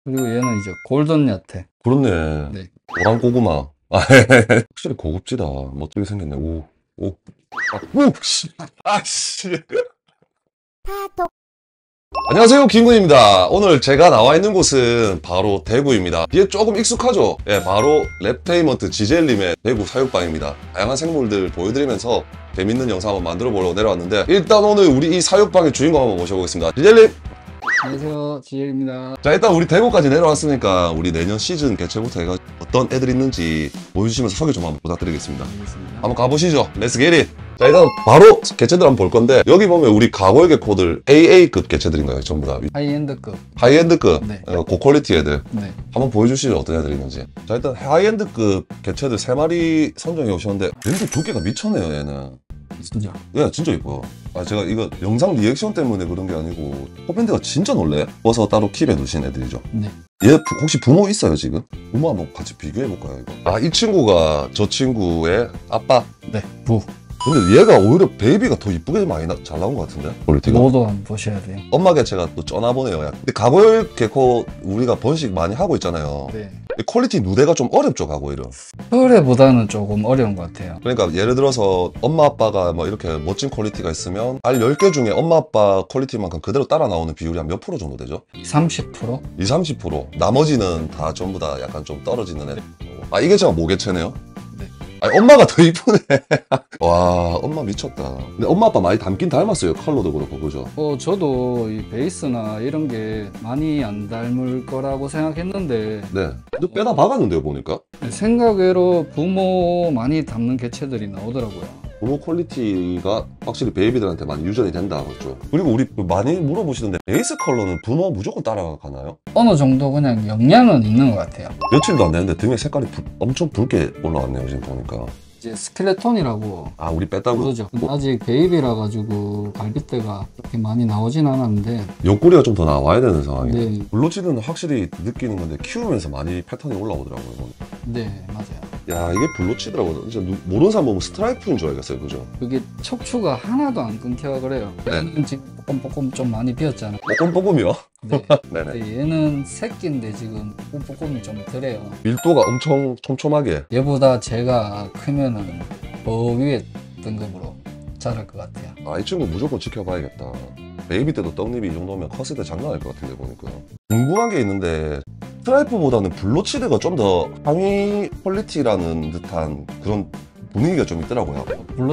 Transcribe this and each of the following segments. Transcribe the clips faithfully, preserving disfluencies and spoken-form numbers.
그리고 얘는 이제 골든 야테. 그렇네. 네. 노란 고구마. 아, 확실히 고급지다. 멋지게 생겼네. 오, 오. 아, 오, 씨. 아, 씨. 안녕하세요, 김군입니다. 오늘 제가 나와 있는 곳은 바로 대구입니다. 뒤에 조금 익숙하죠? 예, 바로 랩테이먼트 지젤님의 대구 사육방입니다. 다양한 생물들 보여드리면서 재밌는 영상 한번 만들어 보려고 내려왔는데, 일단 오늘 우리 이 사육방의 주인공 한번 모셔보겠습니다. 지젤님! 안녕하세요, 지엘입니다. 자, 일단 우리 대구까지 내려왔으니까 우리 내년 시즌 개최부터 해가 어떤 애들 있는지 보여주시면서 소개 좀 한번 부탁드리겠습니다. 알겠습니다. 한번 가보시죠. 렛츠 겟잇! 자, 일단 바로 개체들 한번 볼 건데, 여기 보면 우리 과거의 개코들 에이에이급 개체들인가요? 전부 다 하이엔드급. 하이엔드급, 네. 어, 고퀄리티 애들 네. 한번 보여주시죠. 어떤 애들이 있는지. 자, 일단 하이엔드급 개체들 세 마리 선정해 오셨는데 렌즈 두께가 미쳤네요. 얘는 진짜. 예, 진짜 이뻐요. 아, 제가 이거 영상 리액션 때문에 그런 게 아니고 포밴드가 진짜 놀래. 버서 따로 킵해 두신 애들이죠. 네. 얘 부- 혹시 부모 있어요 지금? 부모 한번 같이 비교해 볼까요 이거? 아, 이 친구가 저 친구의 아빠. 네. 부. 근데 얘가 오히려 베이비가 더 이쁘게 많이 나, 잘 나온 것 같은데? 퀄리티가. 모도 한번 보셔야 돼요. 엄마 개체가 또 쩌나보네요. 약간. 근데 가골 개코 우리가 번식 많이 하고 있잖아요. 네. 이 퀄리티 누대가 좀 어렵죠, 가골은. 서울에보다는 조금 어려운 것 같아요. 그러니까 예를 들어서 엄마 아빠가 뭐 이렇게 멋진 퀄리티가 있으면 알 열 개 중에 엄마 아빠 퀄리티만큼 그대로 따라 나오는 비율이 한 몇 프로 정도 되죠? 삼십 퍼센트? 이십, 삼십 퍼센트. 나머지는 다 전부 다 약간 좀 떨어지는 애. 아, 이게 제가 모개체네요? 네. 아니, 엄마가 더 이쁘네. 와, 엄마 미쳤다. 근데 엄마 아빠 많이 닮긴 닮았어요. 컬러도 그렇고, 그죠? 어, 저도 이 베이스나 이런 게 많이 안 닮을 거라고 생각했는데 네. 근데 빼다 박았는데요, 보니까. 생각외로 부모 많이 닮는 개체들이 나오더라고요. 부모 퀄리티가 확실히 베이비들한테 많이 유전이 된다, 그렇죠? 그리고 우리 많이 물어보시는데 베이스 컬러는 부모 무조건 따라가나요? 어느 정도 그냥 영향은 있는 것 같아요. 며칠도 안 됐는데 등에 색깔이 부- 엄청 붉게 올라왔네요, 지금 보니까. 이제 스켈레톤이라고 아, 우리 뺐다고? 그러죠. 뭐, 아직 베이비라 가지고 갈빗대가 그렇게 많이 나오진 않았는데 옆구리가 좀 더 나와야 되는 상황이에요. 네, 블루치드는 확실히 느끼는 건데 키우면서 많이 패턴이 올라오더라고요. 보니까. 네 맞아요. 야, 이게 블루치드라고 진짜 누- 모르는 사람 보면 스트라이프인 줄 알겠어요, 그죠? 그게 척추가 하나도 안 끊겨 그래요. 네. 얘는 지금 뽀꼼뽀꼼 좀 많이 비었잖아. 뽀꼼뽀꼼이요? 네. 네네. 근데 얘는 새끼인데 지금 뽀꼼뽀꼼이 좀 덜해요. 밀도가 엄청 촘촘하게. 얘보다 제가 크면은 더 위에 등급으로 자랄 것 같아요. 아, 이 친구 무조건 지켜봐야겠다. 베이비 때도 떡잎이 이 정도면 컸을 때 장난 아닐 것 같은데, 보니까. 궁금한 게 있는데, 스트라이프보다는 블루치드가 좀 더 상위 퀄리티라는 듯한 그런 분위기가 좀 있더라고요.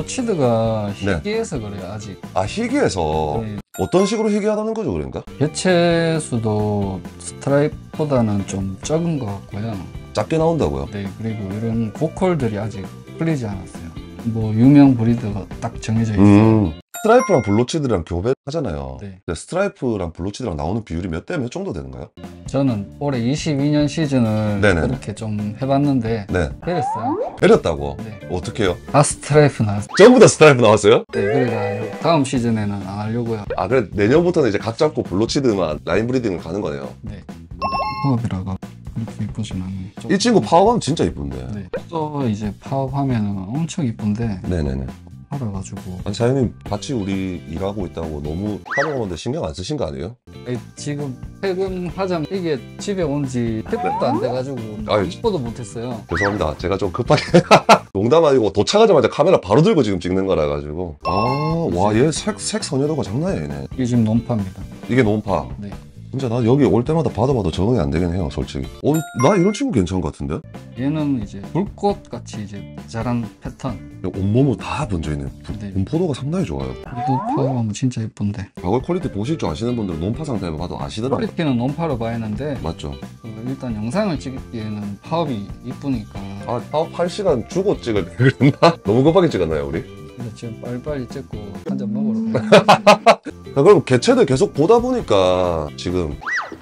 블루치드가 네. 희귀해서 그래요 아직. 아, 희귀해서 네. 어떤 식으로 희귀하다는 거죠, 그러니까? 개체 수도 스트라이프보다는 좀 적은 것 같고요. 작게 나온다고요? 네, 그리고 이런 고퀄들이 아직 풀리지 않았어요. 뭐 유명 브리드가 딱 정해져 있어요. 음. 스트라이프랑 블루치드랑 교배하잖아요. 네. 근데 스트라이프랑 블루치드랑 나오는 비율이 몇 대 몇 정도 되는가요? 저는 올해 이십이 년 시즌을 네네. 그렇게 좀 해봤는데 네. 때렸어요. 내렸다고? 네. 어떻게 해요? 다 스트라이프 나왔어요. 전부 다 스트라이프 나왔어요? 네, 그러니까 다음 시즌에는 안 하려고요. 아, 그래, 내년부터는 이제 각 잡고 블루치드만 라인 브리딩을 가는 거네요. 네. 파업이라가 그렇게 이쁘진 않아요. 이 친구 파워감 진짜 이쁜데. 네. 또 이제 파업하면은 엄청 이쁜데 네네네. 팔아가지고 아니, 사장님 같이 우리 일하고 있다고 너무 촬영하는데 신경 안 쓰신 거 아니에요? 아니, 지금 퇴근하자면 이게 집에 온 지 십 분도 안 돼가지고 아유, 이쁘도 못했어요. 죄송합니다. 제가 좀 급하게. 농담 아니고 도착하자마자 카메라 바로 들고 지금 찍는 거라 가지고. 아, 와, 얘 색, 색 선여도가 장난이 아니네. 이게 지금 논파입니다. 이게 논파. 네. 진짜 나 여기 올 때마다 봐도 봐도 적응이 안 되긴 해요, 솔직히. 어, 나 이런 친구 괜찮은 것 같은데? 얘는 이제 불꽃 같이 이제 자란 패턴. 야, 온몸을 다 번져있네. 네. 분포도가 상당히 좋아요. 이도 파워하면 진짜 예쁜데. 과거 퀄리티 보실 줄 아시는 분들은 논파 상태만 봐도 아시더라고요. 퀄리티는 논파로 봐야 하는데 맞죠? 그 일단 영상을 찍기에는 파업이 이쁘니까. 아, 사업 팔 시간 주고 찍을 그랬나? 너무 급하게 찍었나요, 우리? 근데 지금 빨리빨리 찍고 한 잔 먹으러 가요. 아, 그럼 개체들 계속 보다 보니까 지금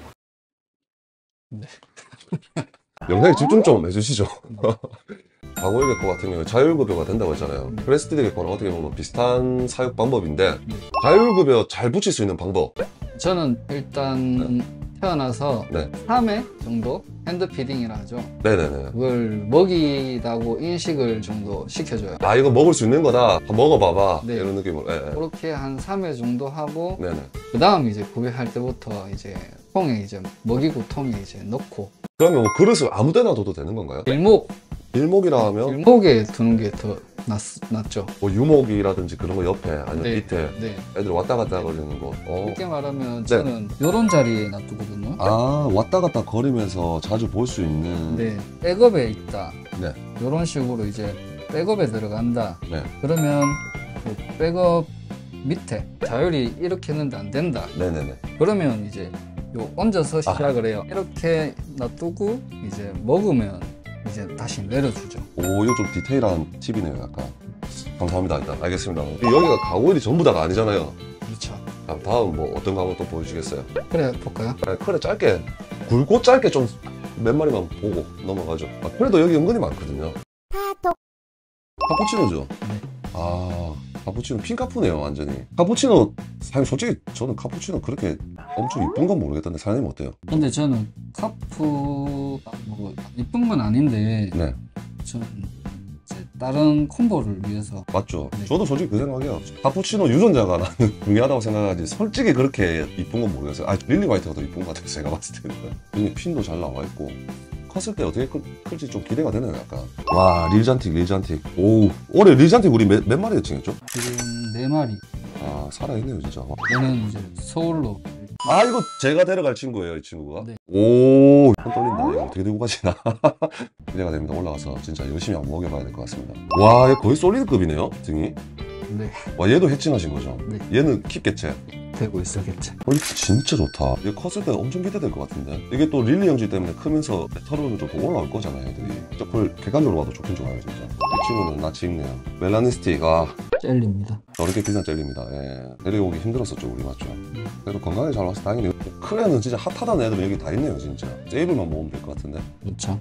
네. 영상에 집중 좀 해주시죠. 과거의 개코 같은 경우에 자율급여가 된다고 했잖아요. 네. 크레스티드 개코랑 어떻게 보면 비슷한 사육 방법인데 네. 자율급여 잘 붙일 수 있는 방법. 저는 일단 태어나서 네. 삼 회 정도 핸드피딩이라 하죠. 네네네. 그걸 먹이다고 인식을 정도 시켜줘요. 아, 이거 먹을 수 있는 거다. 한번 먹어봐봐. 네. 이런 느낌으로. 예, 예. 그렇게 한 삼 회 정도 하고 네네. 그 다음 이제 구매할 때부터 이제 통에 이제 먹이고 통에 이제 넣고. 그러면 뭐 그릇을 아무 데나 둬도 되는 건가요? 길목, 일목이라 하면 길목에 두는 게 더 낫죠. 뭐 유목이라든지 그런 거 옆에 아니면 네. 밑에 네. 애들 왔다 갔다 거리는 곳. 어. 쉽게 말하면 네. 저는 요런 자리에 놔두거든요. 아, 왔다 갔다 거리면서 자주 볼 수 있는. 네. 백업에 있다. 네. 요런 식으로 이제 백업에 들어간다. 네. 그러면 그 백업 밑에 자율이 이렇게 했는데 안 된다. 네네네. 그러면 이제 요 얹어서 시작을 해요. 이렇게 놔두고 이제 먹으면 이제 다시 내려주죠. 오, 이거 좀 디테일한 팁이네요, 약간. 감사합니다, 일단. 알겠습니다. 여기가 가구일이 전부 다가 아니잖아요. 그렇죠. 아, 다음 뭐 어떤 거 한번 또 보여주시겠어요? 그래 볼까요? 그래, 그래 짧게, 굵고 짧게 좀 몇 마리만 보고 넘어가죠. 아, 그래도 여기 은근히 많거든요. 카푸치노죠? 네. 아, 카푸치노 핑카푸네요, 완전히. 카푸치노, 사장님 솔직히 저는 카푸치노 그렇게 엄청 이쁜 건 모르겠던데 사장님 어때요? 근데 저는 카푸 뭐 이쁜 건 아닌데 네, 저는 이제 다른 콤보를 위해서 맞죠? 네. 저도 솔직히 그 생각이에요. 카푸치노 유전자가 나는 중요하다고 생각하지 솔직히 그렇게 이쁜 건 모르겠어요. 아, 릴리 화이트가 더 이쁜 것 같아요, 제가 봤을 때는. 여기 핀도 잘 나와 있고 컸을 때 어떻게 클, 클지 좀 기대가 되네요, 약간. 와, 릴잔틱, 릴잔틱. 오, 올해 릴잔틱 우리 몇, 몇 마리 대칭했죠? 지금 네 마리. 아, 살아있네요, 진짜. 얘는 이제 서울로. 아, 이거 제가 데려갈 친구예요, 이 친구가. 네. 오, 손 떨린다. 이거 어떻게 들고 가시나. 기대가 됩니다. 올라가서 진짜 열심히 한번 먹여봐야 될 것 같습니다. 와, 얘 거의 솔리드급이네요, 등이. 네. 와, 얘도 해칭하신 거죠? 네. 얘는 킵개체. 되고 있어겠지. 퀄리티 진짜 좋다. 얘 컸을 때 엄청 기대될 것 같은데. 이게 또 릴리 형질 때문에 크면서 메탈로는 좀 더 올라올 거잖아요, 애들이. 진짜 그걸 객관적으로 봐도 좋긴 좋아요, 진짜. 이 친구는 낯이 익네요. 멜라니스틱, 아, 젤리입니다. 저렇게 비싼 젤리입니다. 예. 데려오기 힘들었었죠, 우리 맞죠? 그래도 건강하게 잘 와서 다행이네요. 크레는 진짜 핫하다는 애들은 여기 다 있네요, 진짜. 세이블만 모으면 될 것 같은데. 그렇죠.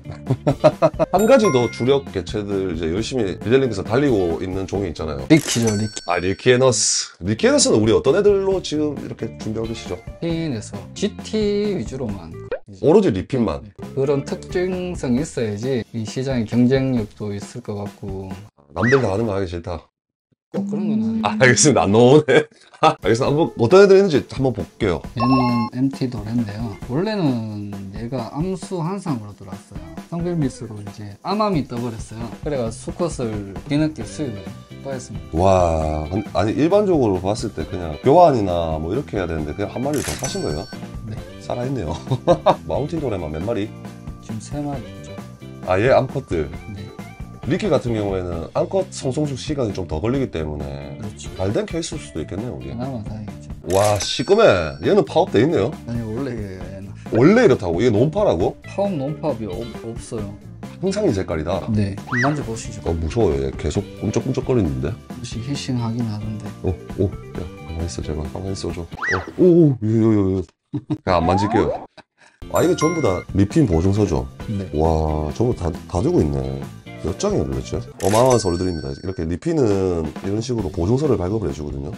한 가지 더 주력 개체들 이제 열심히 디젤링에서 달리고 있는 종이 있잖아요. 리키죠, 리키. 아, 리키에너스. 리키에너스는 우리 어떤 애들로 지금 이렇게 준비하고 계시죠? 핀에서 지티 위주로만. 이제 오로지 리핀만. 그런 특징성이 있어야지 이 시장에 경쟁력도 있을 것 같고. 남들 다 하는 거 하기 싫다. 꼭 그런 건 아니고. 아, 알겠습니다. 안 넘어오네. 알겠습니다. 한번 어떤 애들 있는지 한번 볼게요. 얘는 엠티 도레인데요. 원래는 얘가 암수 한상으로 들어왔어요. 성빌미스로 이제 암암이 떠버렸어요. 그래가 수컷을 뒤늦게 수입을 또 했습니다. 와, 아니 일반적으로 봤을 때 그냥 교환이나 뭐 이렇게 해야 되는데 그냥 한 마리를 더 사신 거예요? 네. 살아있네요. 마운틴 도레만 몇 마리? 지금 세 마리죠. 아, 얘 암컷들. 네. 리키 같은 경우에는 암컷 성성숙 시간이 좀 더 걸리기 때문에 그렇죠. 잘된 케이스일 수도 있겠네요, 우리. 그나마 다행이죠. 와, 시꺼매. 얘는 파업돼 있네요. 아니 원래 얘는 원래 이렇다고? 얘 논파라고? 파업 논파업이 없, 없어요. 항상 이 색깔이다. 네. 만져보시죠. 어, 무서워요. 얘 계속 꿈쩍꿈쩍거리는데. 혹시 히싱하긴 하던데. 오, 오, 야, 가만히 있어, 제발. 가만히 있어줘. 어, 오, 오, 요, 요, 요. 그냥 안 만질게요. 아, 이게 전부 다 리핀 보증서죠? 네. 와, 전부 다, 다 들고 있네. 몇 장이나 들렸죠? 어마어마한 서류들입니다. 이렇게 리핀은 이런 식으로 보증서를 발급을 해주거든요.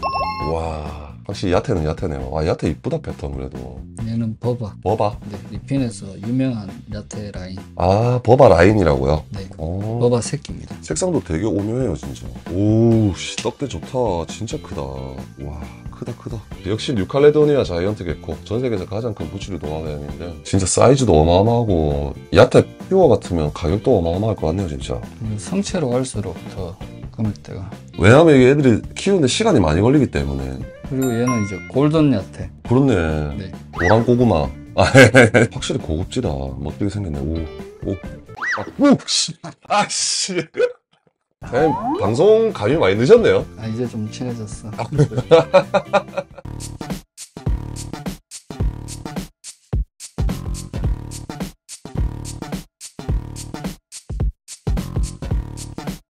와, 확실히 야테는 야테네요. 와, 야테 이쁘다, 패턴 그래도. 얘는 버바. 버바? 네. 리핀에서 유명한 야테 라인. 아, 버바 라인이라고요? 네. 어. 버바 새끼입니다. 색상도 되게 오묘해요, 진짜. 오, 씨, 떡대 좋다. 진짜 크다. 와, 크다, 크다. 역시 뉴칼레도니아 자이언트 개코. 전 세계에서 가장 큰 부추리 동화뱀인데, 진짜 사이즈도 어마어마하고, 야테 퓨어 같으면 가격도 어마어마할 것 같네요, 진짜. 그리고 성체로 갈수록 더 금액대가. 왜냐면 이게 애들이 키우는데 시간이 많이 걸리기 때문에. 그리고 얘는 이제 골든 야테. 그렇네. 네. 노란 고구마. 아, 확실히 고급지다. 멋지게 생겼네. 오, 오. 아, 오, 씨. 아, 씨. 사장님, 방송 감이 많이 늦었네요. 아 이제 좀 친해졌어.